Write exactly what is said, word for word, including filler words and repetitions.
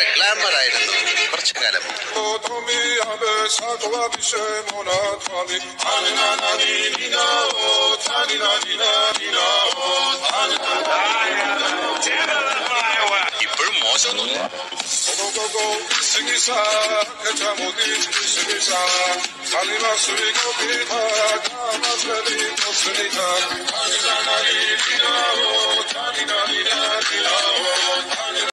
ഭയങ്കര ഗ്ലാമർ ആയിരുന്നു കുറച്ചു കാലം. ഇപ്പോഴും മോശമൊന്നുമില്ല. Salima suri ko pita, kama suri ko sunita.